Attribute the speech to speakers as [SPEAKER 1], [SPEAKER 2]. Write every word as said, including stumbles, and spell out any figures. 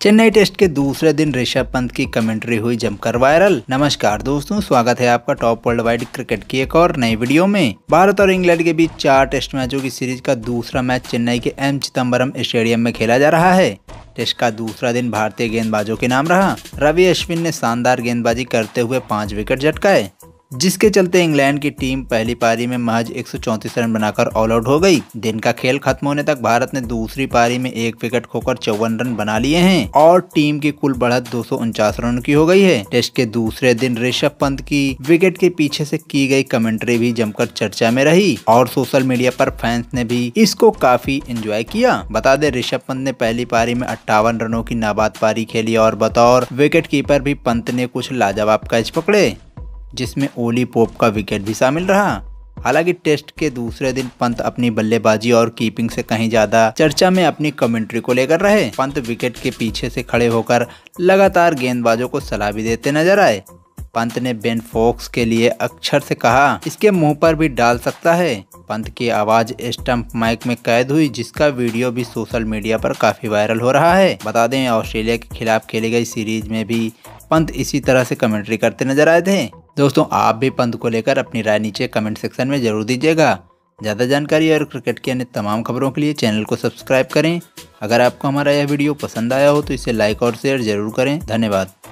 [SPEAKER 1] Chennai test के दूसरे दिन ऋषभ पंत की कमेंट्री हुई जमकर वायरल। नमस्कार दोस्तों, स्वागत है आपका टॉप वर्ल्ड वाइड क्रिकेट की एक और नई वीडियो में। भारत और इंग्लैंड के बीच चार टेस्ट मैचों की सीरीज का दूसरा मैच चेन्नई के एम चिदम्बरम स्टेडियम में खेला जा रहा है। टेस्ट का दूसरा दिन भारतीय गेंदबाजों के नाम रहा। रवि अश्विन ने शानदार गेंदबाजी करते हुए पांच विकेट झटकाए, जिसके चलते इंग्लैंड की टीम पहली पारी में महज एक सौ चौंतीस रन बनाकर ऑल आउट हो गई। दिन का खेल खत्म होने तक भारत ने दूसरी पारी में एक विकेट खोकर चौवन रन बना लिए हैं और टीम की कुल बढ़त दो सौ उनचास रन की हो गई है। टेस्ट के दूसरे दिन ऋषभ पंत की विकेट के पीछे से की गई कमेंट्री भी जमकर चर्चा में रही और सोशल मीडिया पर फैंस ने भी इसको काफी एंजॉय किया। बता दें, ऋषभ पंत ने पहली पारी में अट्ठावन रनों की नाबाद पारी खेली और बतौर विकेट कीपर भी पंत ने कुछ लाजवाब कैच पकड़े, जिसमें ओली पोप का विकेट भी शामिल रहा। हालांकि टेस्ट के दूसरे दिन पंत अपनी बल्लेबाजी और कीपिंग से कहीं ज्यादा चर्चा में अपनी कमेंट्री को लेकर रहे। पंत विकेट के पीछे से खड़े होकर लगातार गेंदबाजों को सलाह भी देते नजर आए। पंत ने बेन फोक्स के लिए अक्षर से कहा, इसके मुंह पर भी डाल सकता है। पंत की आवाज स्टंप माइक में कैद हुई, जिसका वीडियो भी सोशल मीडिया पर काफी वायरल हो रहा है। बता दें, ऑस्ट्रेलिया के खिलाफ खेली गई सीरीज में भी पंत इसी तरह से कमेंट्री करते नजर आए थे। दोस्तों, आप भी पंत को लेकर अपनी राय नीचे कमेंट सेक्शन में जरूर दीजिएगा। ज़्यादा जानकारी और क्रिकेट की अन्य तमाम खबरों के लिए चैनल को सब्सक्राइब करें। अगर आपको हमारा यह वीडियो पसंद आया हो तो इसे लाइक और शेयर जरूर करें। धन्यवाद।